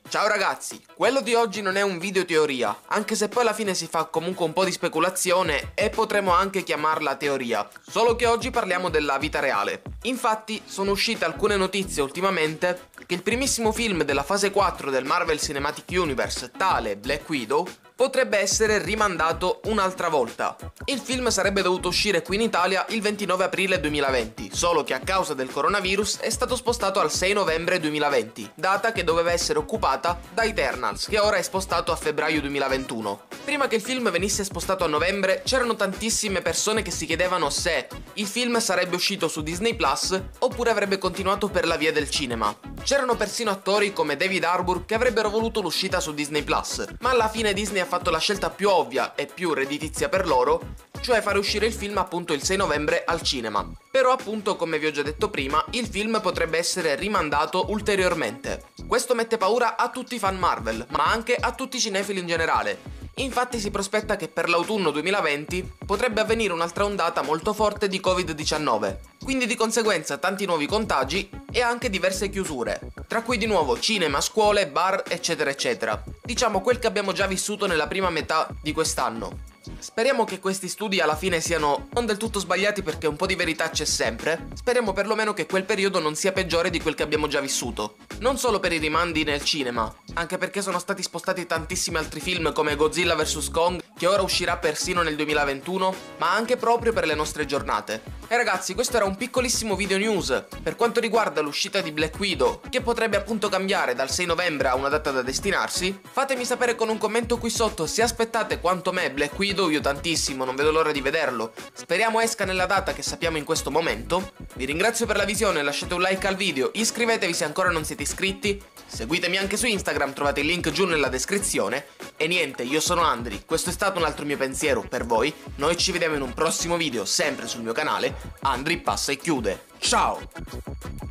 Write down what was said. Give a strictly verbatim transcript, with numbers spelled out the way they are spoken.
Ciao ragazzi, quello di oggi non è un video teoria, anche se poi alla fine si fa comunque un po' di speculazione e potremmo anche chiamarla teoria, solo che oggi parliamo della vita reale. Infatti sono uscite alcune notizie ultimamente che il primissimo film della fase quattro del Marvel Cinematic Universe, tale Black Widow, potrebbe essere rimandato un'altra volta. Il film sarebbe dovuto uscire qui in Italia il ventinove aprile duemilaventi, solo che a causa del coronavirus è stato spostato al sei novembre duemilaventi, data che doveva essere occupata da Eternals, che ora è spostato a febbraio duemilaventuno. Prima che il film venisse spostato a novembre, c'erano tantissime persone che si chiedevano se il film sarebbe uscito su Disney Plus oppure avrebbe continuato per la via del cinema. C'erano persino attori come David Harbour che avrebbero voluto l'uscita su Disney Plus, ma alla fine Disney ha fatto la scelta più ovvia e più redditizia per loro, cioè fare uscire il film appunto il sei novembre al cinema. Però appunto, come vi ho già detto prima, il film potrebbe essere rimandato ulteriormente. Questo mette paura a tutti i fan Marvel, ma anche a tutti i cinefili in generale. Infatti si prospetta che per l'autunno duemilaventi potrebbe avvenire un'altra ondata molto forte di covid diciannove, quindi di conseguenza tanti nuovi contagi e anche diverse chiusure, tra cui di nuovo cinema, scuole, bar, eccetera eccetera. Diciamo quel che abbiamo già vissuto nella prima metà di quest'anno. Speriamo che questi studi alla fine siano non del tutto sbagliati, perché un po' di verità c'è sempre. Speriamo perlomeno che quel periodo non sia peggiore di quel che abbiamo già vissuto. Non solo per i rimandi nel cinema, anche perché sono stati spostati tantissimi altri film come Godzilla versus Kong, che ora uscirà persino nel duemilaventuno, ma anche proprio per le nostre giornate. E ragazzi, questo era un piccolissimo video news per quanto riguarda l'uscita di Black Widow, che potrebbe appunto cambiare dal sei novembre a una data da destinarsi. Fatemi sapere con un commento qui sotto se aspettate quanto me Black Widow. Io tantissimo, non vedo l'ora di vederlo. Speriamo esca nella data che sappiamo in questo momento. Vi ringrazio per la visione, lasciate un like al video, iscrivetevi se ancora non siete iscritti, seguitemi anche su Instagram, trovate il link giù nella descrizione. E niente, io sono Andri, questo è stato un altro mio pensiero per voi. Noi ci vediamo in un prossimo video, sempre sul mio canale. Andri passa e chiude. Ciao!